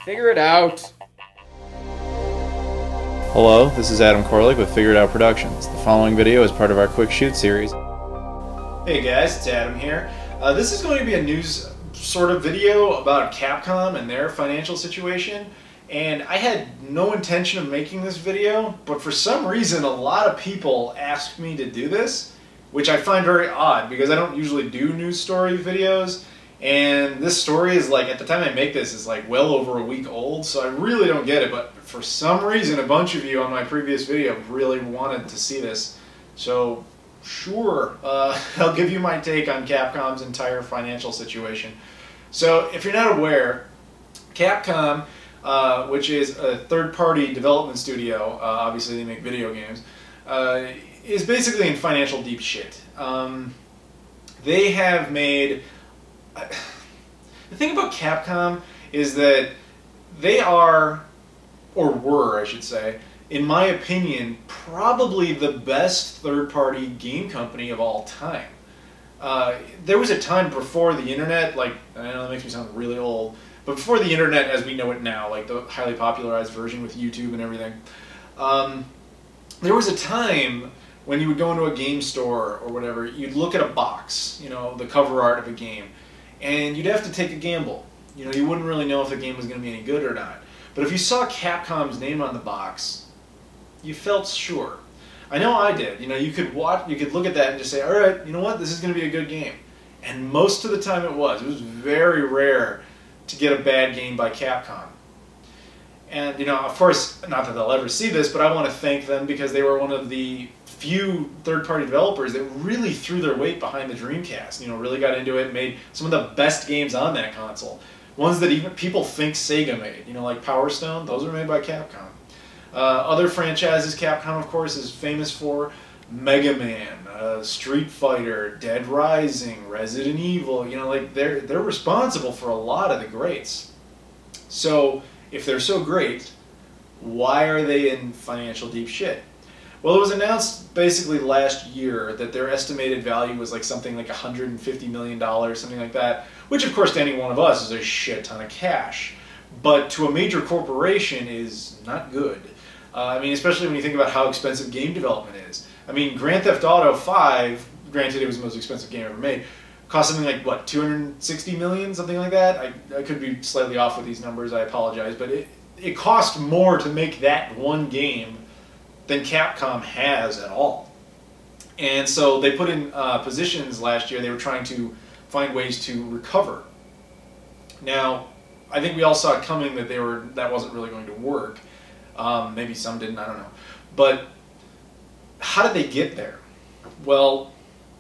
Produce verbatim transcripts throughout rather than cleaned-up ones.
Figure it out. Hello, this is Adam Koralik with Figure It Out Productions. The following video is part of our Quick Shoot series. Hey guys, it's Adam here. Uh, this is going to be a news sort of video about Capcom and their financial situation. And I had no intention of making this video, but for some reason a lot of people asked me to do this, which I find very odd because I don't usually do news story videos. And this story is like, at the time I make this, is like well over a week old, so I really don't get it, but for some reason a bunch of you on my previous video really wanted to see this. So sure, uh, I'll give you my take on Capcom's entire financial situation. So if you're not aware, Capcom, uh, which is a third-party development studio, uh, obviously they make video games, uh, is basically in financial deep shit. Um, they have made... The thing about Capcom is that they are, or were I should say, in my opinion, probably the best third-party game company of all time. Uh, there was a time before the internet, like, I know that makes me sound really old, but before the internet as we know it now, like the highly popularized version with YouTube and everything, um, there was a time when you would go into a game store or whatever, you'd look at a box, you know, the cover art of a game, and you'd have to take a gamble. You know, you wouldn't really know if the game was going to be any good or not. But if you saw Capcom's name on the box, you felt sure. I know I did. You know, you could watch, you could look at that and just say, all right, you know what, this is going to be a good game. And most of the time it was. It was very rare to get a bad game by Capcom. And, you know, of course, not that they'll ever see this, but I want to thank them because they were one of the few third-party developers that really threw their weight behind the Dreamcast. You know, really got into it, made some of the best games on that console. Ones that even people think Sega made. You know, like Power Stone, those were made by Capcom. Uh, other franchises Capcom, of course, is famous for: Mega Man, uh, Street Fighter, Dead Rising, Resident Evil. You know, like they're they're responsible for a lot of the greats. So if they're so great, why are they in financial deep shit? Well, it was announced basically last year that their estimated value was like something like one hundred fifty million dollars, something like that, which of course to any one of us is a shit ton of cash. But to a major corporation is not good. Uh, I mean, especially when you think about how expensive game development is. I mean, Grand Theft Auto five, granted it was the most expensive game ever made, cost something like, what, two hundred sixty million dollars, something like that? I, I could be slightly off with these numbers, I apologize, but it, it cost more to make that one game than Capcom has at all. And so they put in uh, positions last year, they were trying to find ways to recover. Now, I think we all saw it coming that they were that wasn't really going to work. Um, maybe some didn't, I don't know. But how did they get there? Well,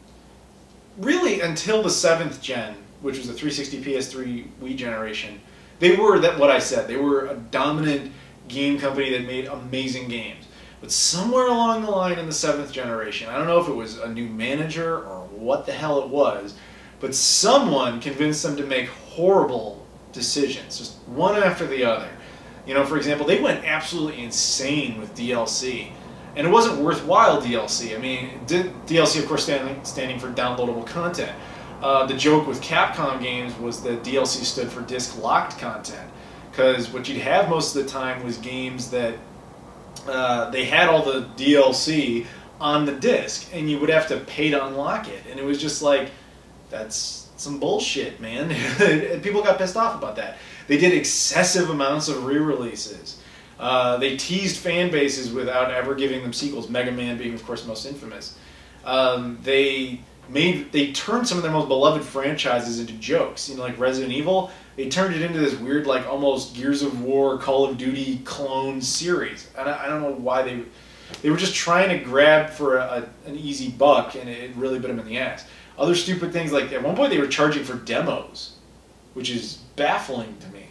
really until the seventh gen, which was the three sixty P S three Wii generation, they were that what I said. They were a dominant game company that made amazing games. But somewhere along the line in the seventh generation, I don't know if it was a new manager or what the hell it was, but someone convinced them to make horrible decisions, just one after the other. You know, for example, they went absolutely insane with D L C. And it wasn't worthwhile D L C. I mean, D L C, of course, standing, standing for downloadable content. Uh, the joke with Capcom games was that D L C stood for disc-locked content. Because what you'd have most of the time was games that Uh, they had all the D L C on the disc, and you would have to pay to unlock it. And it was just like, that's some bullshit, man. People got pissed off about that. They did excessive amounts of re-releases. Uh, they teased fan bases without ever giving them sequels, Mega Man being, of course, most infamous. Um, they made they turned some of their most beloved franchises into jokes. You know, like Resident Evil, they turned it into this weird, like, almost Gears of War, Call of Duty clone series. And I, I don't know why they... They were just trying to grab for a, a, an easy buck, and it really bit them in the ass. Other stupid things, like, at one point they were charging for demos, which is baffling to me.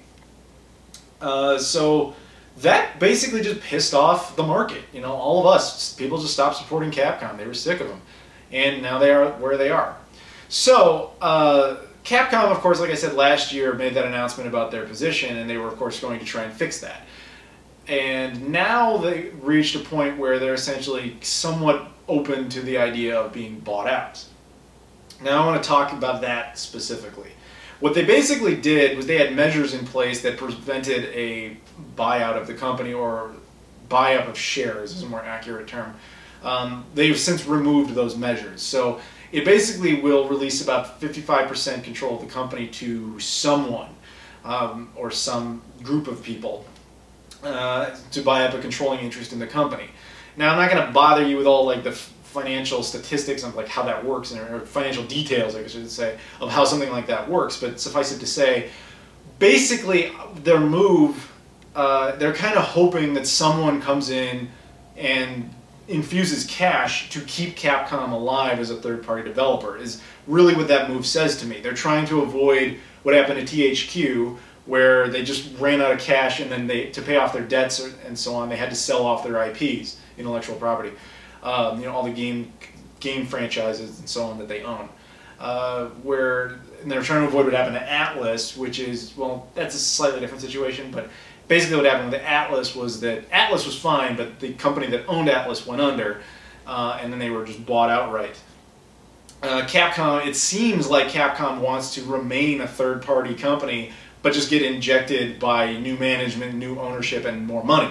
Uh, so that basically just pissed off the market. You know, all of us, people just stopped supporting Capcom. They were sick of them. And now they are where they are. So, uh... Capcom, of course, like I said, last year made that announcement about their position, and they were, of course, going to try and fix that. And now they reached a point where they're essentially somewhat open to the idea of being bought out. Now I want to talk about that specifically. What they basically did was they had measures in place that prevented a buyout of the company, or buy-up of shares is a more accurate term. Um, they've since removed those measures. So it basically will release about fifty-five percent control of the company to someone um, or some group of people uh, to buy up a controlling interest in the company. Now, I'm not going to bother you with all like the financial statistics of like how that works, or financial details, I should say, of how something like that works. But suffice it to say, basically, their move, uh, they're kind of hoping that someone comes in and infuses cash to keep Capcom alive as a third-party developer, is really what that move says to me. They're trying to avoid what happened at T H Q, where they just ran out of cash, and then they, to pay off their debts and so on, they had to sell off their I Ps, intellectual property. Um, you know, all the game game franchises and so on that they own. Uh, where and they're trying to avoid what happened to Atlas, which is, well, that's a slightly different situation, but basically what happened with Atlas was that Atlas was fine, but the company that owned Atlas went under, uh, and then they were just bought outright. Uh, Capcom, it seems like Capcom wants to remain a third-party company, but just get injected by new management, new ownership, and more money.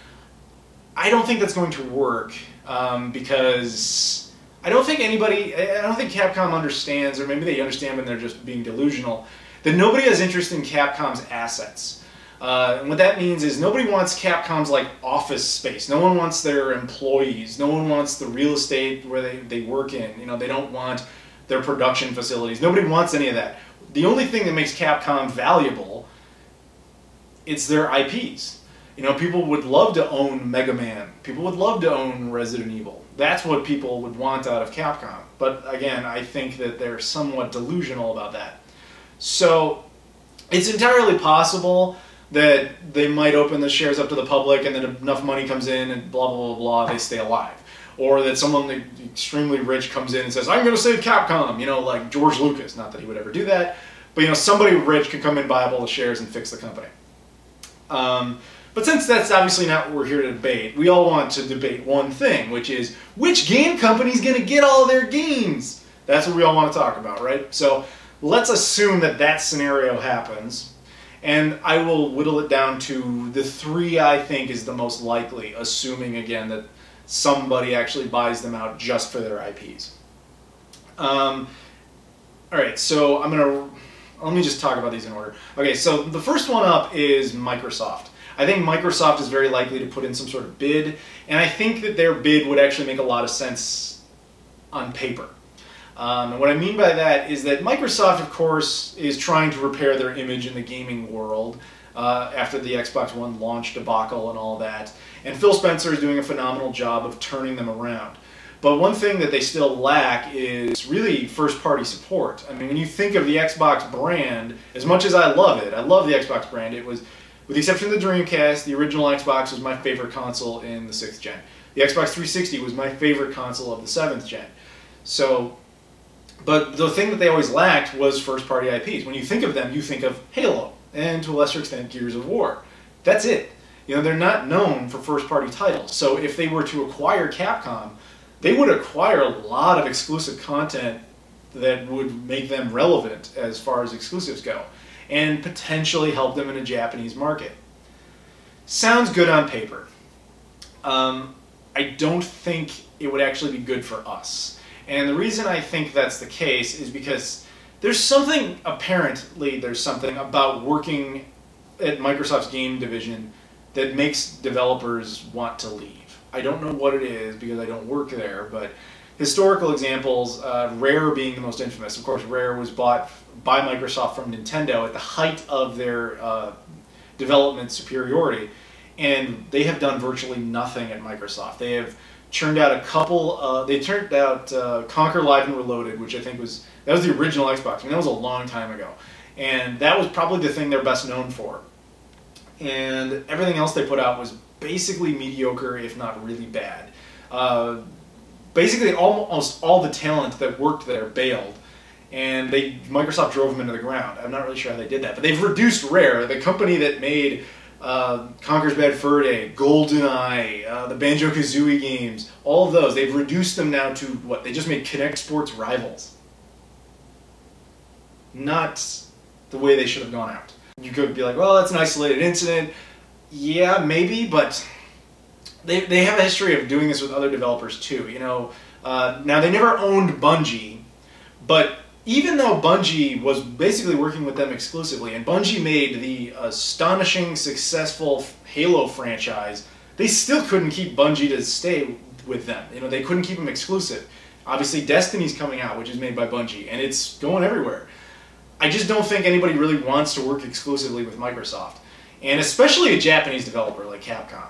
I don't think that's going to work, um, because I don't think anybody, I don't think Capcom understands, or maybe they understand when they're just being delusional, that nobody has interest in Capcom's assets. Uh, and what that means is nobody wants Capcom's like office space. No one wants their employees. No one wants the real estate where they, they work in. You know, they don't want their production facilities. Nobody wants any of that. The only thing that makes Capcom valuable, it's their I Ps. You know, people would love to own Mega Man. People would love to own Resident Evil. That's what people would want out of Capcom. But again, I think that they're somewhat delusional about that. So it's entirely possible that they might open the shares up to the public, and then enough money comes in and blah, blah, blah, blah, they stay alive. Or that someone extremely rich comes in and says, I'm going to save Capcom, you know, like George Lucas. Not that he would ever do that. But, you know, somebody rich could come in, buy up all the shares, and fix the company. Um... But since that's obviously not what we're here to debate, we all want to debate one thing, which is, which game company's going to get all their games? That's what we all want to talk about, right? So let's assume that that scenario happens, and I will whittle it down to the three I think is the most likely, assuming, again, that somebody actually buys them out just for their I Ps. Um, all right, so I'm going to... Let me just talk about these in order. Okay, so the first one up is Microsoft. I think Microsoft is very likely to put in some sort of bid, and I think that their bid would actually make a lot of sense on paper. Um, and what I mean by that is that Microsoft, of course, is trying to repair their image in the gaming world uh, after the Xbox One launch debacle and all that. And Phil Spencer is doing a phenomenal job of turning them around. But one thing that they still lack is really first-party support. I mean, when you think of the Xbox brand, as much as I love it, I love the Xbox brand, it was... With the exception of the Dreamcast, the original Xbox was my favorite console in the sixth gen. The Xbox three sixty was my favorite console of the seventh gen. So, but the thing that they always lacked was first-party I Ps. When you think of them, you think of Halo, and to a lesser extent, Gears of War. That's it. You know, they're not known for first-party titles. So if they were to acquire Capcom, they would acquire a lot of exclusive content that would make them relevant as far as exclusives go, and potentially help them in a Japanese market. Sounds good on paper. Um, I don't think it would actually be good for us. And the reason I think that's the case is because there's something, apparently there's something about working at Microsoft's game division that makes developers want to leave. I don't know what it is because I don't work there, but historical examples, uh, Rare being the most infamous. Of course, Rare was bought by Microsoft from Nintendo at the height of their uh, development superiority, and they have done virtually nothing at Microsoft. They have churned out a couple, uh, they turned out uh, Conquer Live and Reloaded, which I think was, that was the original Xbox. I mean, that was a long time ago. And that was probably the thing they're best known for. And everything else they put out was basically mediocre, if not really bad. Uh, basically, almost all the talent that worked there bailed, and they Microsoft drove them into the ground. I'm not really sure how they did that, but they've reduced Rare, the company that made uh, Conker's Bad Fur Day, GoldenEye, uh, the Banjo-Kazooie games, all of those. They've reduced them now to what? They just made Kinect Sports Rivals. Not the way they should have gone out. You could be like, well, that's an isolated incident. Yeah, maybe, but they, they have a history of doing this with other developers too. You know, uh, now they never owned Bungie, but even though Bungie was basically working with them exclusively, and Bungie made the astonishing, successful Halo franchise, they still couldn't keep Bungie to stay with them. You know, they couldn't keep them exclusive. Obviously, Destiny's coming out, which is made by Bungie, and it's going everywhere. I just don't think anybody really wants to work exclusively with Microsoft, and especially a Japanese developer like Capcom.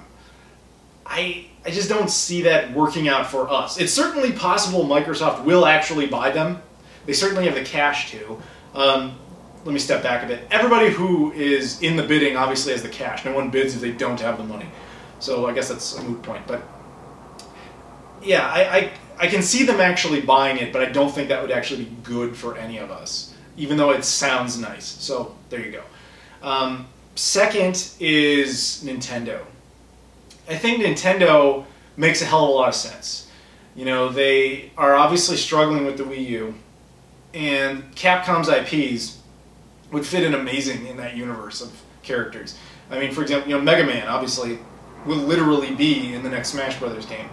I, I just don't see that working out for us. It's certainly possible Microsoft will actually buy them. They certainly have the cash to. Um, let me step back a bit. Everybody who is in the bidding obviously has the cash. No one bids if they don't have the money. So I guess that's a moot point. But yeah, I, I, I can see them actually buying it, but I don't think that would actually be good for any of us, even though it sounds nice. So there you go. Um, second is Nintendo. I think Nintendo makes a hell of a lot of sense. You know, they are obviously struggling with the Wii U, and Capcom's I Ps would fit in amazing in that universe of characters. I mean, for example, you know, Mega Man obviously will literally be in the next Smash Brothers game.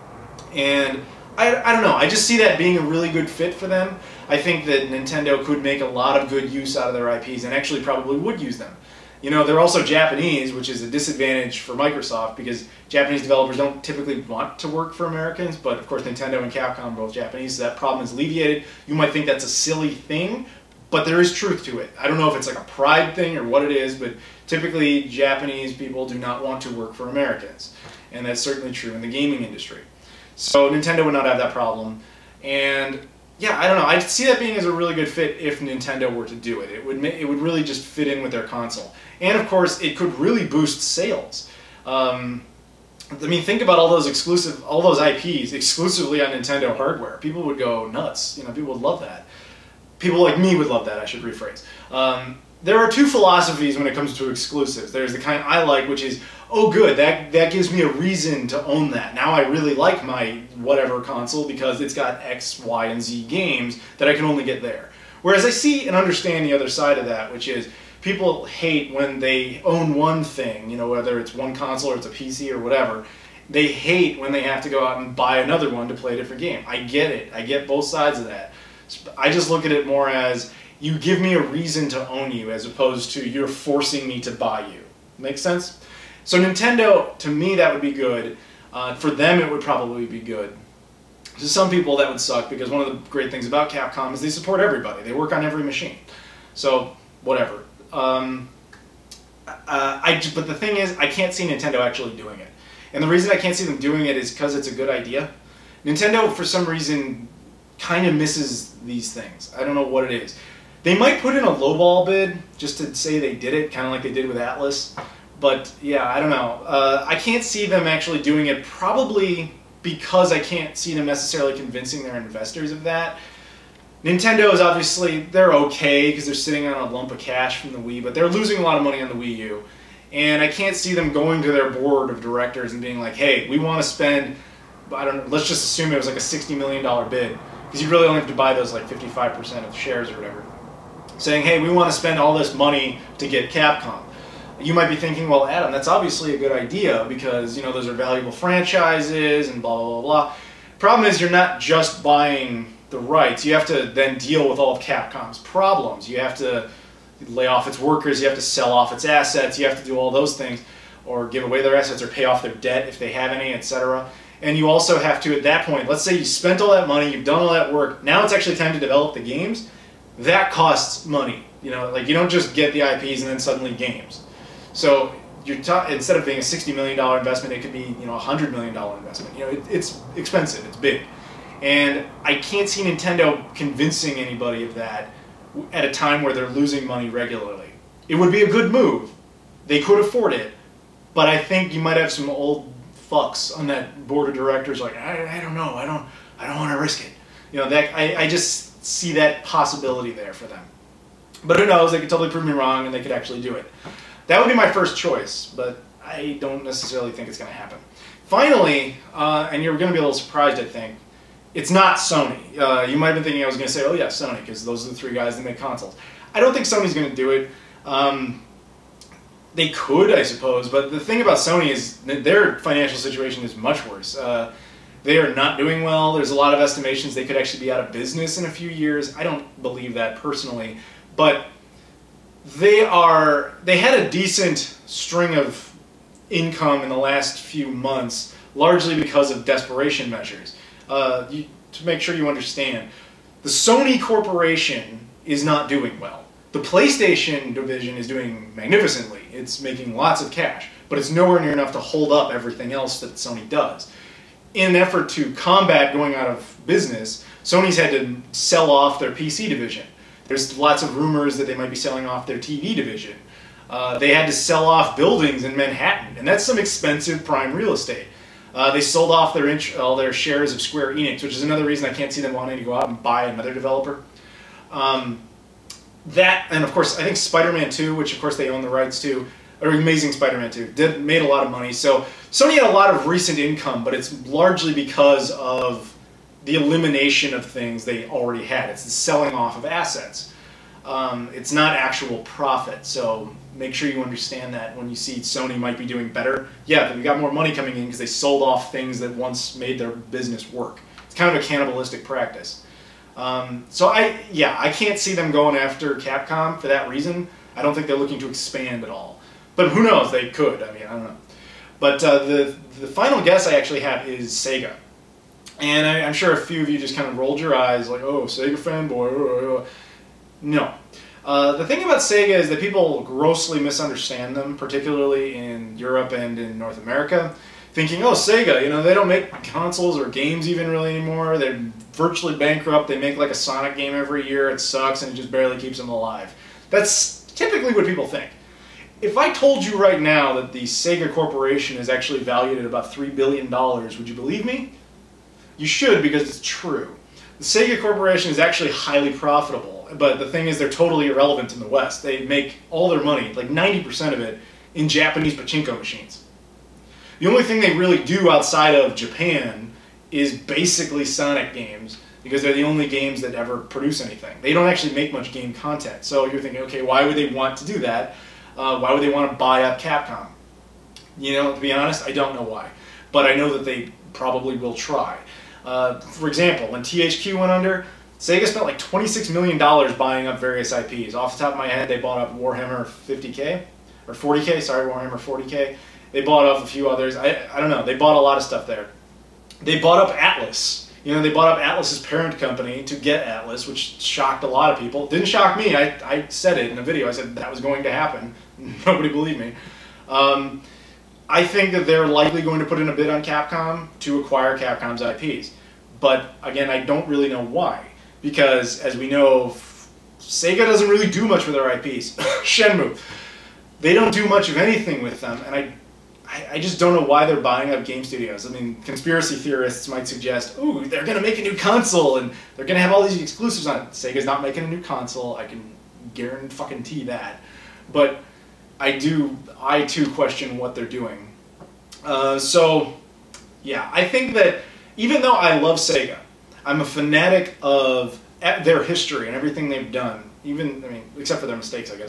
And I, I don't know, I just see that being a really good fit for them. I think that Nintendo could make a lot of good use out of their I Ps and actually probably would use them. You know, they're also Japanese, which is a disadvantage for Microsoft because Japanese developers don't typically want to work for Americans, but of course Nintendo and Capcom are both Japanese, so that problem is alleviated. You might think that's a silly thing, but there is truth to it. I don't know if it's like a pride thing or what it is, but typically Japanese people do not want to work for Americans, and that's certainly true in the gaming industry. So Nintendo would not have that problem, and yeah, I don't know. I see that being as a really good fit if Nintendo were to do it. It would it would really just fit in with their console, and of course, it could really boost sales. Um, I mean, think about all those exclusive, all those I Ps exclusively on Nintendo hardware. People would go nuts. You know, people would love that. People like me would love that. I should rephrase. Um, there are two philosophies when it comes to exclusives. There's the kind I like, which is, oh good, that, that gives me a reason to own that. Now I really like my whatever console because it's got X, Y, and Z games that I can only get there. Whereas I see and understand the other side of that, which is people hate when they own one thing, you know, whether it's one console or it's a P C or whatever. They hate when they have to go out and buy another one to play a different game. I get it. I get both sides of that. I just look at it more as you give me a reason to own you as opposed to you're forcing me to buy you. Make sense? So Nintendo, to me, that would be good. Uh, for them, it would probably be good. To some people, that would suck because one of the great things about Capcom is they support everybody. They work on every machine. So, whatever. Um, uh, I, but the thing is, I can't see Nintendo actually doing it. And the reason I can't see them doing it is because it's a good idea. Nintendo, for some reason, kind of misses these things. I don't know what it is. They might put in a lowball bid just to say they did it, kind of like they did with Atlas. But yeah, I don't know. Uh, I can't see them actually doing it, probably because I can't see them necessarily convincing their investors of that. Nintendo is obviously, they're okay because they're sitting on a lump of cash from the Wii, but they're losing a lot of money on the Wii U. And I can't see them going to their board of directors and being like, hey, we want to spend, I don't know, let's just assume it was like a sixty million dollar bid, because you really only have to buy those like fifty-five percent of the shares or whatever. Saying, hey, we want to spend all this money to get Capcom. You might be thinking, well, Adam, that's obviously a good idea because, you know, those are valuable franchises and blah, blah, blah, blah. Problem is you're not just buying the rights. You have to then deal with all of Capcom's problems. You have to lay off its workers. You have to sell off its assets. You have to do all those things or give away their assets or pay off their debt if they have any, et cetera. And you also have to, at that point, let's say you spent all that money, you've done all that work, now it's actually time to develop the games. That costs money. You know, like you don't just get the I Ps and then suddenly games. So you're instead of being a sixty million dollar investment, it could be, you know, a one hundred million dollar investment. You know, it, it's expensive, it's big. And I can't see Nintendo convincing anybody of that at a time where they're losing money regularly. It would be a good move. They could afford it. But I think you might have some old fucks on that board of directors like, I, I don't know, I don't I don't want to risk it. You know, that I, I just see that possibility there for them. But who knows, they could totally prove me wrong and they could actually do it. That would be my first choice, but I don't necessarily think it's going to happen. Finally, uh, and you're going to be a little surprised, I think, it's not Sony. Uh, you might have been thinking I was going to say, oh yeah, Sony, because those are the three guys that make consoles. I don't think Sony's going to do it. Um, they could, I suppose, but the thing about Sony is that their financial situation is much worse. Uh, they are not doing well. There's a lot of estimations they could actually be out of business in a few years. I don't believe that personally, but they are. They had a decent string of income in the last few months, largely because of desperation measures. Uh, you, to make sure you understand, the Sony Corporation is not doing well. The PlayStation division is doing magnificently. It's making lots of cash, but it's nowhere near enough to hold up everything else that Sony does. In an effort to combat going out of business, Sony's had to sell off their P C division. There's lots of rumors that they might be selling off their T V division. Uh, they had to sell off buildings in Manhattan, and that's some expensive prime real estate. Uh, they sold off their int all their shares of Square Enix, which is another reason I can't see them wanting to go out and buy another developer. Um, that, and of course, I think Spider-Man two, which of course they own the rights to, or Amazing Spider-Man two, did, made a lot of money. So Sony had a lot of recent income, but it's largely because of the elimination of things they already had. It's the selling off of assets. Um, it's not actual profit, so make sure you understand that when you see Sony might be doing better. Yeah, we got more money coming in because they sold off things that once made their business work. It's kind of a cannibalistic practice. Um, so I, yeah, I can't see them going after Capcom for that reason. I don't think they're looking to expand at all. But who knows? They could. I mean, I don't know. But uh, the the final guess I actually have is Sega. And I, I'm sure a few of you just kind of rolled your eyes like, oh, Sega fanboy. No. Uh, the thing about Sega is that people grossly misunderstand them, particularly in Europe and in North America, thinking, oh, Sega, you know, they don't make consoles or games even really anymore. They're virtually bankrupt. They make like a Sonic game every year. It sucks and it just barely keeps them alive. That's typically what people think. If I told you right now that the Sega Corporation is actually valued at about three billion dollars, would you believe me? You should, because it's true. The Sega Corporation is actually highly profitable, but the thing is they're totally irrelevant in the West. They make all their money, like ninety percent of it, in Japanese pachinko machines. The only thing they really do outside of Japan is basically Sonic games, because they're the only games that ever produce anything. They don't actually make much game content. So you're thinking, okay, why would they want to do that? Uh, why would they want to buy up Capcom? You know, to be honest, I don't know why. But I know that they probably will try. Uh, for example, when T H Q went under, Sega spent like twenty-six million dollars buying up various I Ps. Off the top of my head, they bought up Warhammer fifty K, or forty K, sorry, Warhammer forty K. They bought up a few others. I, I don't know, they bought a lot of stuff there. They bought up Atlas. You know, they bought up Atlas's parent company to get Atlas, which shocked a lot of people. Didn't shock me. I, I said it in a video. I said that was going to happen. Nobody believed me. Um, I think that they're likely going to put in a bid on Capcom to acquire Capcom's I Ps. But again, I don't really know why. Because, as we know, Sega doesn't really do much with their I Ps. Shenmue. They don't do much of anything with them, and I, I, I just don't know why they're buying up game studios. I mean, conspiracy theorists might suggest, ooh, they're going to make a new console, and they're going to have all these exclusives on it. Sega's not making a new console. I can guarantee that. But I do, I too question what they're doing. Uh, so, yeah, I think that even though I love Sega, I'm a fanatic of their history and everything they've done, even, I mean, except for their mistakes, I guess.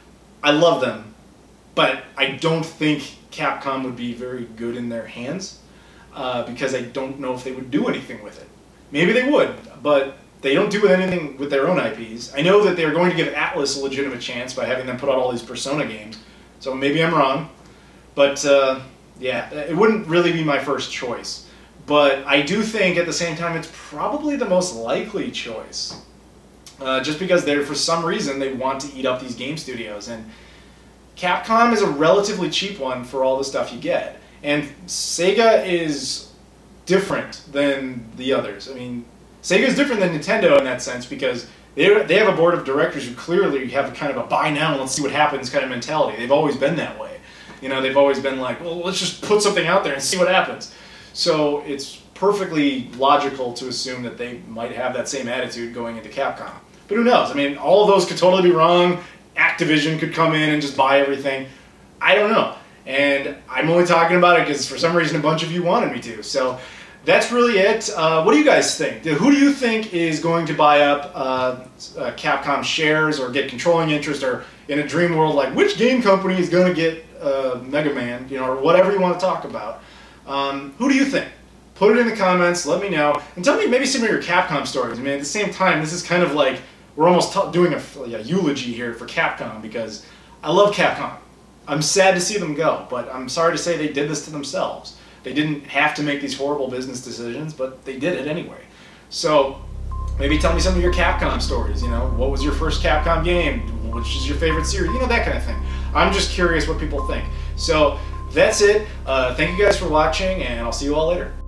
I love them, but I don't think Capcom would be very good in their hands, uh, because I don't know if they would do anything with it. Maybe they would, but they don't do anything with their own I Ps. I know that they're going to give Atlas a legitimate chance by having them put out all these Persona games, so maybe I'm wrong, but uh, yeah, it wouldn't really be my first choice. But I do think at the same time it's probably the most likely choice. Uh, just because they're, for some reason, they want to eat up these game studios. And Capcom is a relatively cheap one for all the stuff you get. And Sega is different than the others. I mean, Sega is different than Nintendo in that sense because they they have a board of directors who clearly have kind of a buy now and let's see what happens kind of mentality. They've always been that way. You know, they've always been like, well, let's just put something out there and see what happens. So it's perfectly logical to assume that they might have that same attitude going into Capcom. But who knows? I mean, all of those could totally be wrong. Activision could come in and just buy everything. I don't know. And I'm only talking about it because for some reason a bunch of you wanted me to. So that's really it. Uh, what do you guys think? Who do you think is going to buy up uh, uh, Capcom shares or get controlling interest, or in a dream world, like which game company is going to get uh, Mega Man, you know, or whatever you want to talk about? Um, who do you think? Put it in the comments, let me know, and tell me maybe some of your Capcom stories. I mean, at the same time, this is kind of like, we're almost t doing a, like a eulogy here for Capcom, because I love Capcom. I'm sad to see them go, but I'm sorry to say they did this to themselves. They didn't have to make these horrible business decisions, but they did it anyway. So, maybe tell me some of your Capcom stories, you know, what was your first Capcom game, which is your favorite series, you know, that kind of thing. I'm just curious what people think. So, that's it. Uh, thank you guys for watching, and I'll see you all later.